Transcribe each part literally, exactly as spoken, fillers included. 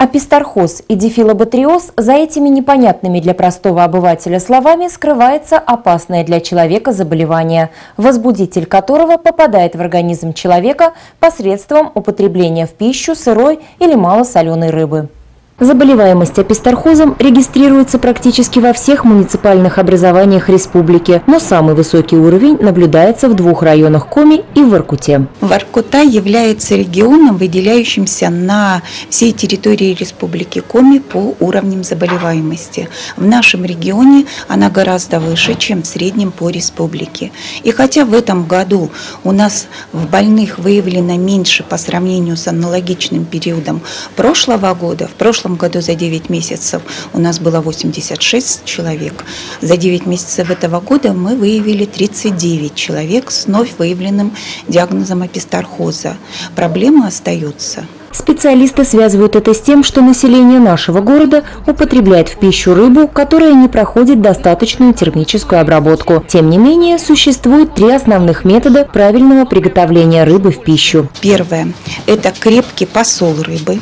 Апистархоз и дифилобатриоз – за этими непонятными для простого обывателя словами скрывается опасное для человека заболевание, возбудитель которого попадает в организм человека посредством употребления в пищу сырой или малосоленой рыбы. Заболеваемость апистархозом регистрируется практически во всех муниципальных образованиях республики, но самый высокий уровень наблюдается в двух районах Коми и в Воркуте. Воркута является регионом, выделяющимся на всей территории республики Коми по уровням заболеваемости. В нашем регионе она гораздо выше, чем в среднем по республике. И хотя в этом году у нас в больных выявлено меньше по сравнению с аналогичным периодом прошлого года, в прошлом В прошлом году за девять месяцев у нас было восемьдесят шесть человек. За девять месяцев этого года мы выявили тридцать девять человек с вновь выявленным диагнозом апистархоза. Проблема остается. Специалисты связывают это с тем, что население нашего города употребляет в пищу рыбу, которая не проходит достаточную термическую обработку. Тем не менее, существует три основных метода правильного приготовления рыбы в пищу. Первое – это крепкий посол рыбы.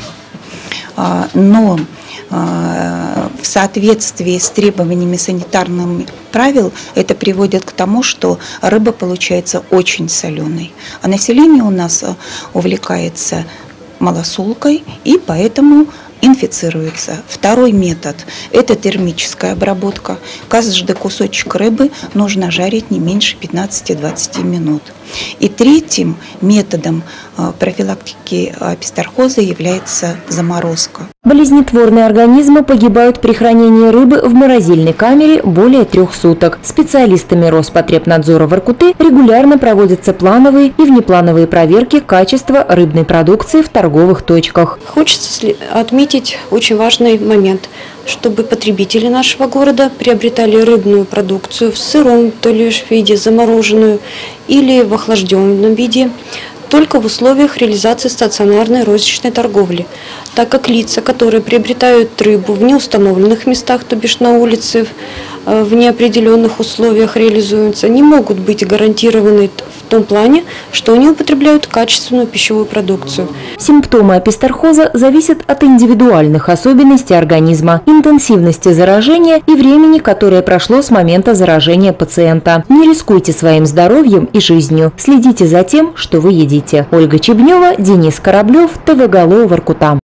Но в соответствии с требованиями санитарных правил это приводит к тому, что рыба получается очень соленой. А население у нас увлекается малосолкой и поэтому инфицируется. Второй метод – это термическая обработка. Каждый кусочек рыбы нужно жарить не меньше пятнадцати-двадцати минут. И третьим методом профилактики апистархоза является заморозка. Болезнетворные организмы погибают при хранении рыбы в морозильной камере более трех суток. Специалистами Роспотребнадзора Воркуты регулярно проводятся плановые и внеплановые проверки качества рыбной продукции в торговых точках. Хочется отметить очень важный момент, чтобы потребители нашего города приобретали рыбную продукцию в сыром, то лишь виде, замороженную или в охлажденном виде, только в условиях реализации стационарной розничной торговли, так как лица, которые приобретают рыбу в неустановленных местах, то бишь на улице, в неопределенных условиях реализуются, не могут быть гарантированы в том плане, что они употребляют качественную пищевую продукцию. Симптомы апистархоза зависят от индивидуальных особенностей организма, интенсивности заражения и времени, которое прошло с момента заражения пациента. Не рискуйте своим здоровьем и жизнью. Следите за тем, что вы едите. Ольга Чебнева, Денис Кораблев, ТВ Галло, Воркута.